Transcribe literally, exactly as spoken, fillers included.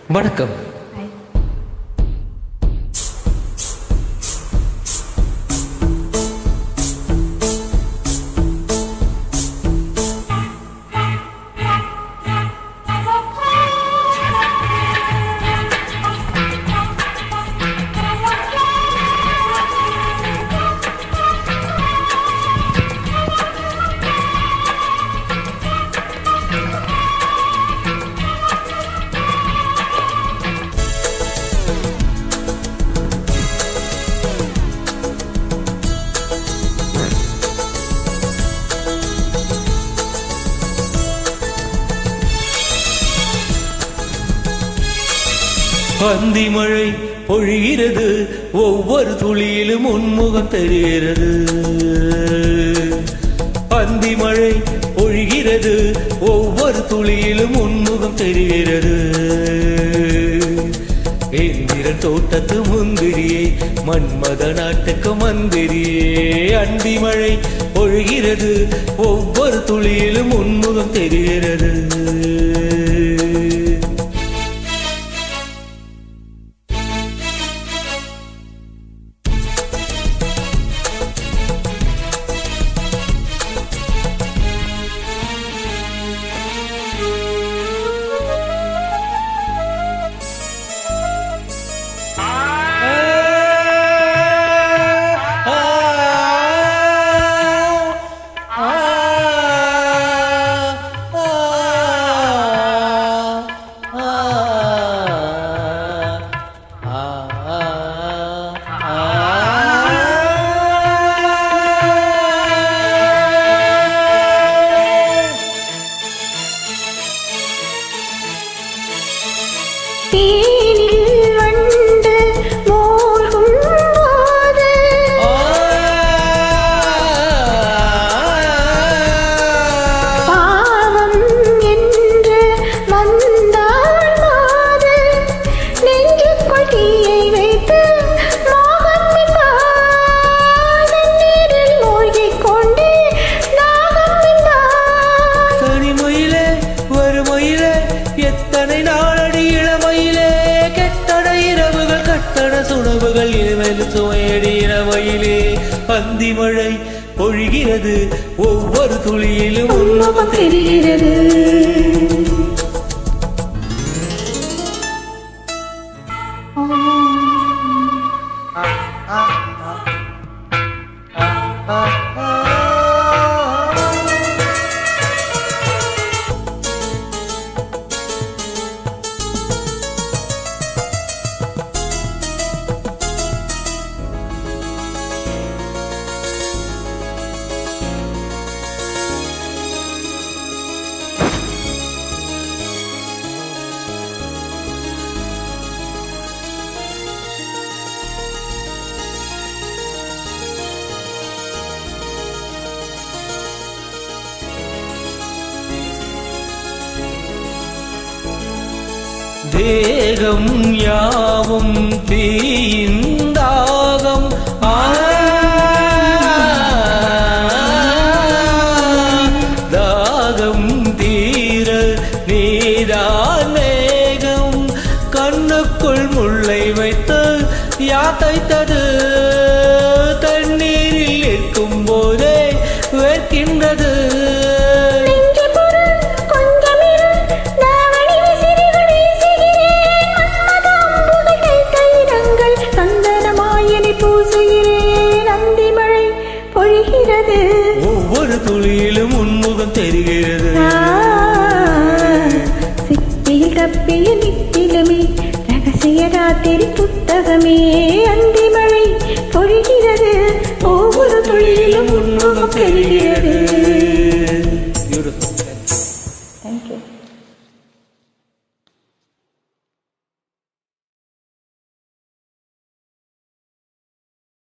வணக்கம். அந்தி மழை பொழிகிறது, ஒவ்வொரு துளியிலும் உன்முகம் தெரிகிறது. அந்தி மழை பொழிகிறது, ஒவ்வொரு துளியிலும் உன்முகம் தெரிகிறது. இந்திரன் தோட்டத்து முந்திரியே, மன்மத நாட்டுக்கு மந்திரியே. அந்தி மழை பொழிகிறது, ஒவ்வொரு துளியிலும் உன்முகம் தெரிகிறது. சுடவுகள் இனிமேல் சுவையடின வயலே. அந்தி மழை பொழிகிறது, ஒவ்வொரு துளியிலும் உன்முகம் தெரிகிறது. தேகம் யாவும் தீந்தாகம், தாகம் தீர நீதான் மேகம். கண்ணுக்குள் முல்லை வைத்து யாத்தைத்தது, தண்ணீரில் இருக்கும் போதே வேர்க்கின்றது. ஒவ்வொரு துளியிலும் உன்முகம் தெரிகிறது. சிப்பியில் கப்பியில் நித்திலமே, ரகசிய ராத்திரி புத்தகமே. அந்தி மழை பொழிகிறது, ஒவ்வொரு துளியிலும் உன்முகம் தெரிகிறது.